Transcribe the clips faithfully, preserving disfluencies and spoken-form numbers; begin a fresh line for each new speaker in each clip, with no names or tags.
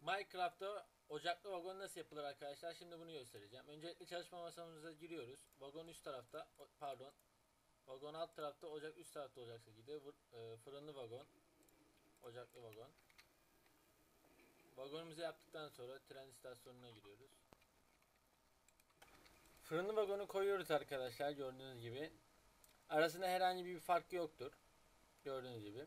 Minecraft'ta ocaklı vagon nasıl yapılır arkadaşlar? Şimdi bunu göstereceğim. Öncelikle çalışma masamıza giriyoruz. Vagon üst tarafta, pardon. Vagon alt tarafta, ocak üst tarafta olacak şekilde. Fırınlı vagon, ocaklı vagon. Vagonumuzu yaptıktan sonra tren istasyonuna giriyoruz. Fırınlı vagonu koyuyoruz arkadaşlar, gördüğünüz gibi. Arasında herhangi bir fark yoktur. Gördüğünüz gibi.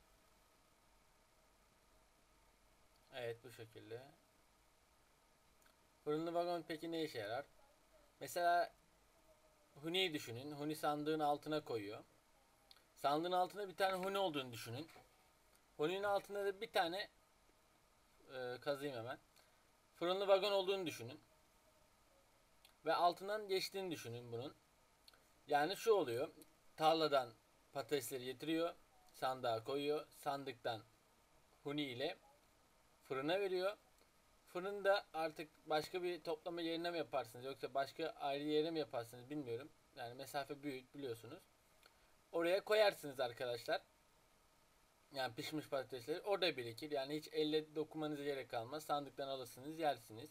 Evet, bu şekilde. Fırınlı vagon peki ne işe yarar? Mesela Huni'yi düşünün. Huni sandığın altına koyuyor. Sandığın altında bir tane Huni olduğunu düşünün. Huni'nin altında da bir tane e, kazıyım hemen. Fırınlı vagon olduğunu düşünün. Ve altından geçtiğini düşünün bunun. Yani şu oluyor. Tarladan patatesleri getiriyor. Sandığa koyuyor. Sandıktan Huni ile fırına veriyor. Fırında artık başka bir toplama yerine mi yaparsınız yoksa başka ayrı yere mi yaparsınız bilmiyorum. Yani mesafe büyük, biliyorsunuz. Oraya koyarsınız arkadaşlar. Yani pişmiş patatesleri orada birikir. Yani hiç elle dokunmanıza gerek kalmaz. Sandıktan alırsınız, yersiniz.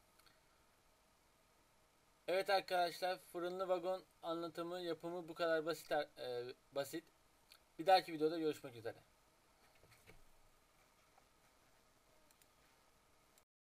Evet arkadaşlar, fırınlı vagon anlatımı, yapımı bu kadar basit. E, basit. Bir dahaki videoda görüşmek üzere.